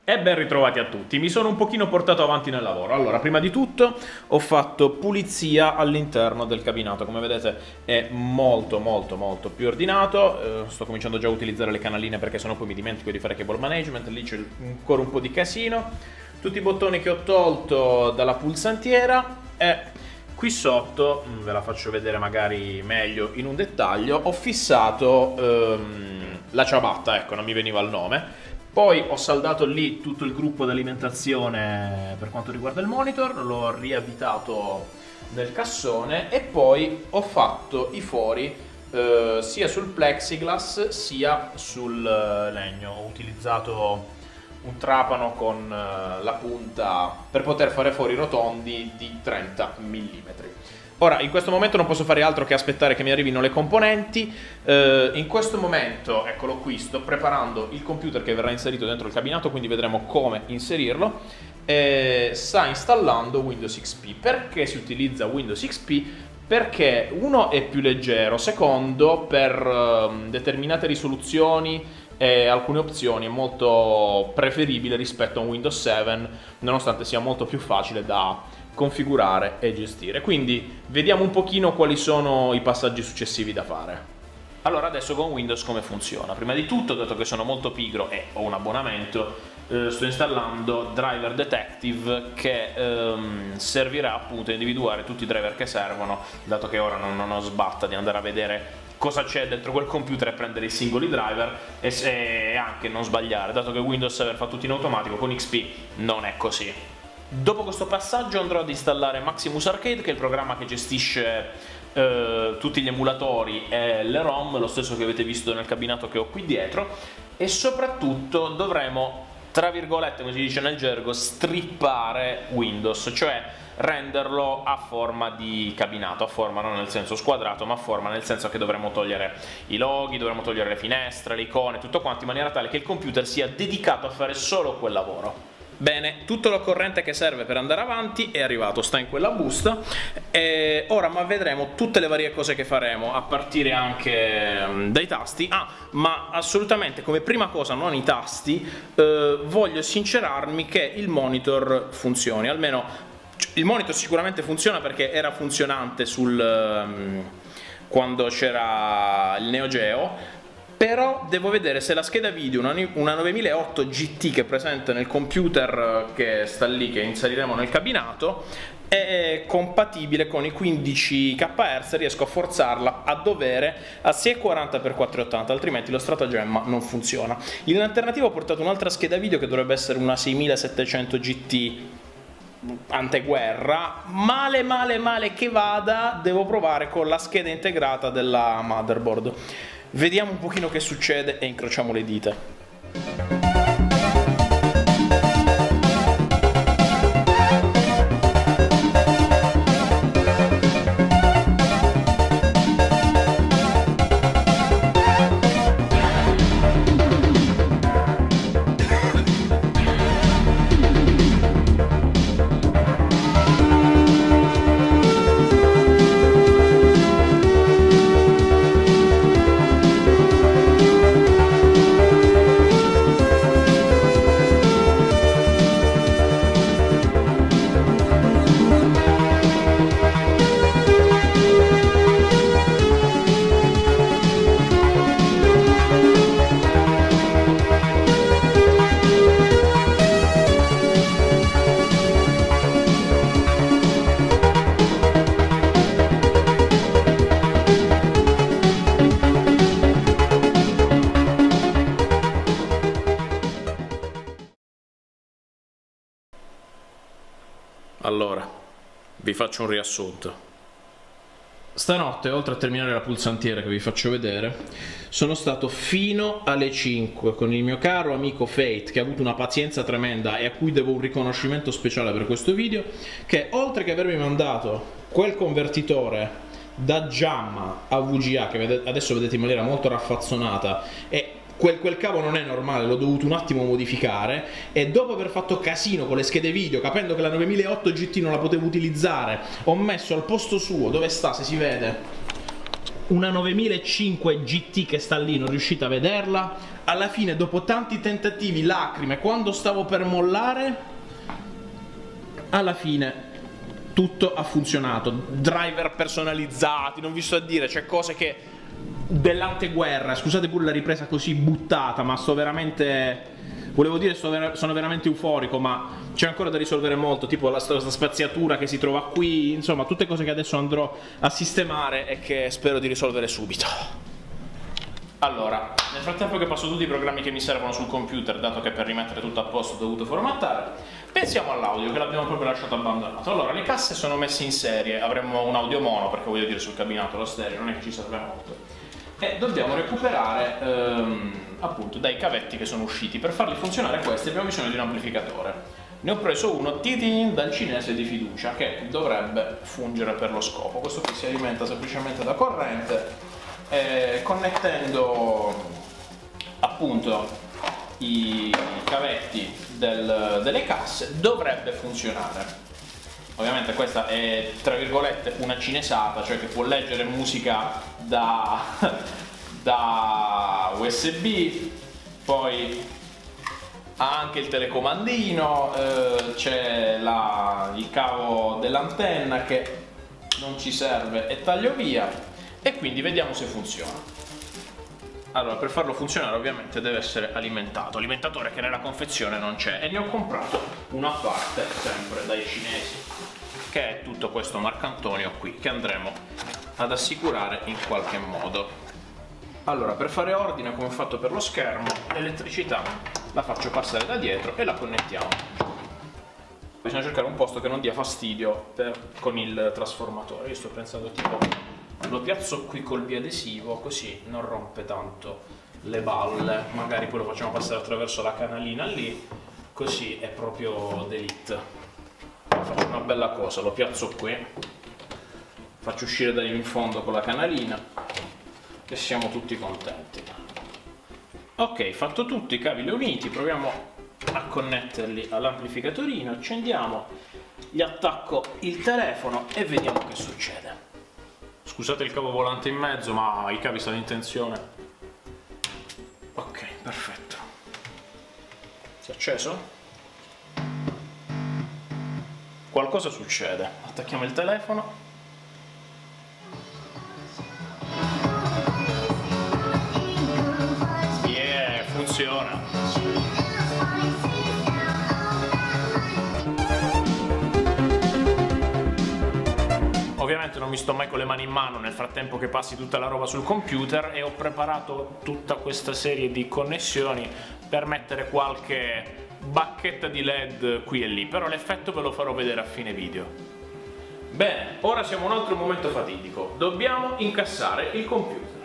E ben ritrovati a tutti, mi sono un pochino portato avanti nel lavoro. Allora, prima di tutto ho fatto pulizia all'interno del cabinato, come vedete è molto più ordinato. Sto cominciando già a utilizzare le canaline perché sennò poi mi dimentico di fare cable management, lì c'è ancora un po' di casino. Tutti i bottoni che ho tolto dalla pulsantiera e qui sotto, ve la faccio vedere magari meglio in un dettaglio, ho fissato la ciabatta, ecco, non mi veniva il nome. Poi ho saldato lì tutto il gruppo di alimentazione per quanto riguarda il monitor, l'ho riavvitato nel cassone e poi ho fatto i fori sia sul plexiglass sia sul legno. Ho utilizzato un trapano con la punta per poter fare fori rotondi di 30 mm. Ora, in questo momento non posso fare altro che aspettare che mi arrivino le componenti. In questo momento, eccolo qui, sto preparando il computer che verrà inserito dentro il cabinato, quindi vedremo come inserirlo. Sta installando Windows XP. Perché si utilizza Windows XP? Perché uno è più leggero, secondo per determinate risoluzioni e alcune opzioni è molto preferibile rispetto a un Windows 7, nonostante sia molto più facile da configurare e gestire. Quindi vediamo un pochino quali sono i passaggi successivi da fare. Allora, adesso con Windows come funziona? Prima di tutto, dato che sono molto pigro e ho un abbonamento, sto installando Driver Detective che servirà appunto a individuare tutti i driver che servono, dato che ora non ho sbatta di andare a vedere cosa c'è dentro quel computer e prendere i singoli driver e anche non sbagliare, dato che Windows 7 fa tutto in automatico, con XP non è così. Dopo questo passaggio andrò ad installare Maximus Arcade, che è il programma che gestisce tutti gli emulatori e le ROM, lo stesso che avete visto nel cabinato che ho qui dietro, e soprattutto dovremo, tra virgolette, come si dice nel gergo, strippare Windows, cioè renderlo a forma di cabinato, a forma non nel senso squadrato, ma a forma nel senso che dovremo togliere i loghi, dovremo togliere le finestre, le icone, tutto quanto, in maniera tale che il computer sia dedicato a fare solo quel lavoro. Bene, tutto l'occorrente che serve per andare avanti è arrivato, sta in quella busta e ora ma vedremo tutte le varie cose che faremo, a partire anche dai tasti. Ma assolutamente come prima cosa, non i tasti, voglio sincerarmi che il monitor funzioni, almeno il monitor sicuramente funziona perché era funzionante quando c'era il Neo Geo. Però devo vedere se la scheda video, una 9008 GT che è presente nel computer che sta lì, che inseriremo nel cabinato, è compatibile con i 15 kHz, riesco a forzarla a dovere a 640x480, altrimenti lo stratagemma non funziona. In alternativa ho portato un'altra scheda video che dovrebbe essere una 6700 GT anteguerra. Male che vada, devo provare con la scheda integrata della motherboard. Vediamo un pochino che succede e incrociamo le dita. Allora, vi faccio un riassunto. Stanotte, oltre a terminare la pulsantiera che vi faccio vedere, sono stato fino alle 5 con il mio caro amico Fate, che ha avuto una pazienza tremenda e a cui devo un riconoscimento speciale per questo video, che oltre che avermi mandato quel convertitore da Jamma a VGA, che adesso vedete in maniera molto raffazzonata, e quel cavo non è normale, l'ho dovuto un attimo modificare, e dopo aver fatto casino con le schede video, capendo che la 9008 GT non la potevo utilizzare, ho messo al posto suo, dove sta, se si vede, una 9005 GT che sta lì, non riuscite a vederla, alla fine, dopo tanti tentativi, lacrime, quando stavo per mollare, alla fine tutto ha funzionato. Driver personalizzati, non vi sto a dire, c'è cose che dell'anteguerra, scusate pure la ripresa così buttata, ma sto veramente, volevo dire sono veramente euforico, ma c'è ancora da risolvere molto, tipo la spaziatura che si trova qui, insomma tutte cose che adesso andrò a sistemare e che spero di risolvere subito. Allora, nel frattempo che passo tutti i programmi che mi servono sul computer, dato che per rimettere tutto a posto ho dovuto formattare, pensiamo all'audio che l'abbiamo proprio lasciato abbandonato. Allora, le casse sono messe in serie, avremmo un audio mono, perché voglio dire sul cabinato lo stereo non è che ci serve molto, e dobbiamo recuperare appunto dai cavetti che sono usciti. Per farli funzionare questi abbiamo bisogno di un amplificatore. Ne ho preso uno titin dal cinese di fiducia che dovrebbe fungere per lo scopo. Questo qui si alimenta semplicemente da corrente, connettendo appunto i cavetti delle casse dovrebbe funzionare. Ovviamente questa è tra virgolette una cinesata, cioè che può leggere musica da USB, poi ha anche il telecomandino, c'è il cavo dell'antenna che non ci serve e taglio via. E quindi vediamo se funziona. Allora, per farlo funzionare ovviamente deve essere alimentato, alimentatore che nella confezione non c'è, e ne ho comprato una parte sempre dai cinesi, che è tutto questo marcantonio qui che andremo ad assicurare in qualche modo. Allora, per fare ordine, come ho fatto per lo schermo, l'elettricità la faccio passare da dietro e la connettiamo. Bisogna cercare un posto che non dia fastidio con il trasformatore. Io sto pensando tipo lo piazzo qui col biadesivo, così non rompe tanto le balle, magari poi lo facciamo passare attraverso la canalina lì, così è proprio d'élite. Faccio una bella cosa, lo piazzo qui, faccio uscire da lì in fondo con la canalina e siamo tutti contenti. Ok, fatto tutto, i cavi li uniti, proviamo a connetterli all'amplificatorino, accendiamo, gli attacco il telefono e vediamo che succede. Scusate il cavo volante in mezzo, ma i cavi stanno in tensione. Ok, perfetto. Si è acceso? Qualcosa succede. Attacchiamo il telefono. Yeah, funziona. Ovviamente non mi sto mai con le mani in mano nel frattempo che passi tutta la roba sul computer, e ho preparato tutta questa serie di connessioni per mettere qualche bacchetta di LED qui e lì, però l'effetto ve lo farò vedere a fine video. Bene, ora siamo a un altro momento fatidico, dobbiamo incassare il computer.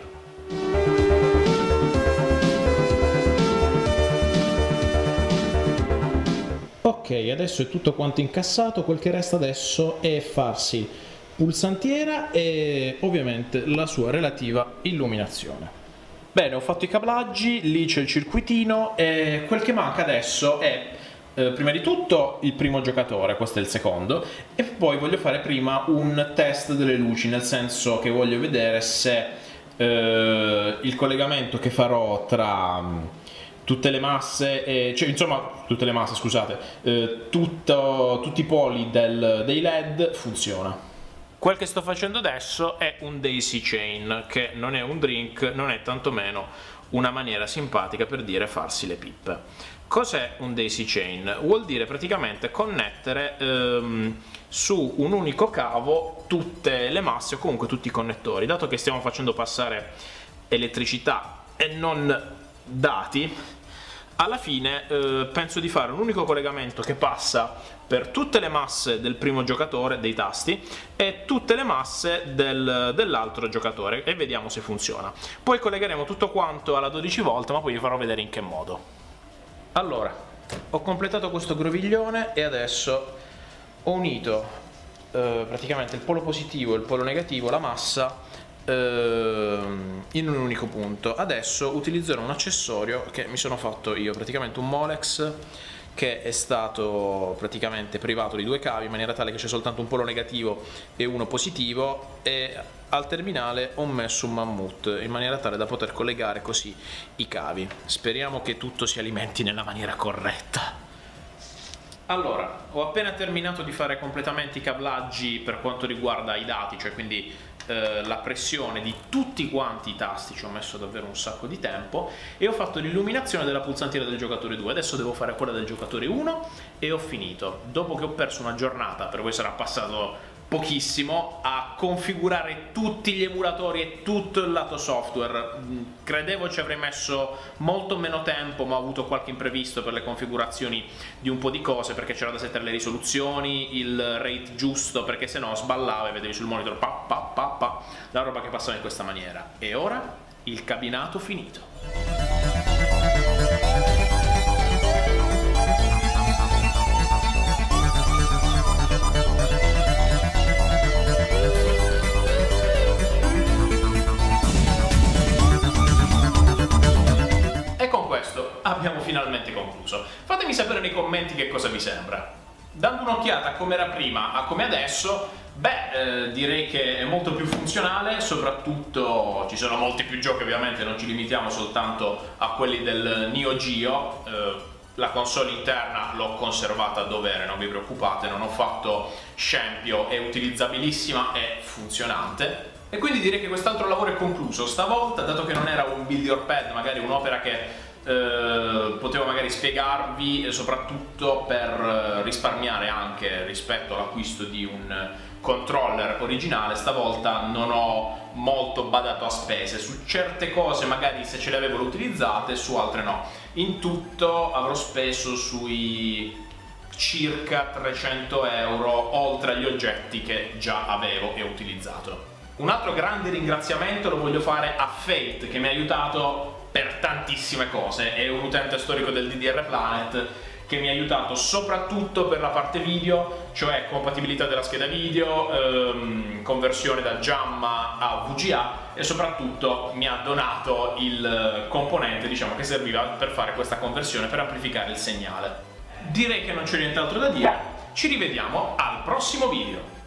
Ok, adesso è tutto quanto incassato, quel che resta adesso è farsi pulsantiera e ovviamente la sua relativa illuminazione. Bene, ho fatto i cablaggi, lì c'è il circuitino e quel che manca adesso è prima di tutto il primo giocatore, questo è il secondo, e poi voglio fare prima un test delle luci, nel senso che voglio vedere se il collegamento che farò tra tutte le masse, cioè insomma tutte le masse, scusate, tutti i poli dei LED funziona. Quel che sto facendo adesso è un daisy chain, che non è un drink, non è tantomeno una maniera simpatica per dire farsi le pippe. Cos'è un daisy chain? Vuol dire praticamente connettere su un unico cavo tutte le masse o comunque tutti i connettori. Dato che stiamo facendo passare elettricità e non dati, alla fine penso di fare un unico collegamento che passa per tutte le masse del primo giocatore, dei tasti, e tutte le masse dell'altro giocatore, e vediamo se funziona. Poi collegheremo tutto quanto alla 12 volt, ma poi vi farò vedere in che modo. Allora, ho completato questo groviglione e adesso ho unito praticamente il polo positivo e il polo negativo, la massa, in un unico punto. Adesso utilizzerò un accessorio che mi sono fatto io, praticamente un Molex che è stato praticamente privato di 2 cavi in maniera tale che c'è soltanto un polo negativo e uno positivo, e al terminale ho messo un mammut in maniera tale da poter collegare così i cavi. Speriamo che tutto si alimenti nella maniera corretta. Allora, ho appena terminato di fare completamente i cablaggi per quanto riguarda i dati, cioè quindi la pressione di tutti quanti i tasti, ci ho messo davvero un sacco di tempo, e ho fatto l'illuminazione della pulsantiera del giocatore 2, adesso devo fare quella del giocatore 1 e ho finito. Dopo che ho perso una giornata, per voi sarà passato pochissimo, a configurare tutti gli emulatori e tutto il lato software. Credevo ci avrei messo molto meno tempo, ma ho avuto qualche imprevisto per le configurazioni di un po' di cose, perché c'era da settare le risoluzioni, il rate giusto, perché se no sballava e vedevi sul monitor la roba che passava in questa maniera. E ora il cabinato finito. Abbiamo finalmente concluso. Fatemi sapere nei commenti che cosa vi sembra. Dando un'occhiata a come era prima a come adesso, direi che è molto più funzionale, soprattutto ci sono molti più giochi, ovviamente non ci limitiamo soltanto a quelli del Neo Geo. La console interna l'ho conservata dove era, non vi preoccupate, non ho fatto scempio, è utilizzabilissima e funzionante. E quindi direi che quest'altro lavoro è concluso. Stavolta, dato che non era un build your pad, magari un'opera che potevo magari spiegarvi, soprattutto per risparmiare anche rispetto all'acquisto di un controller originale, stavolta non ho molto badato a spese. Su certe cose magari se ce le avevo le utilizzate, su altre no. In tutto avrò speso sui circa 300 euro, oltre agli oggetti che già avevo e ho utilizzato. Un altro grande ringraziamento lo voglio fare a Fate, che mi ha aiutato per tantissime cose. È un utente storico del DDR Planet che mi ha aiutato soprattutto per la parte video, cioè compatibilità della scheda video, conversione da JAMMA a VGA, e soprattutto mi ha donato il componente, diciamo, che serviva per fare questa conversione, per amplificare il segnale. Direi che non c'è nient'altro da dire, ci rivediamo al prossimo video.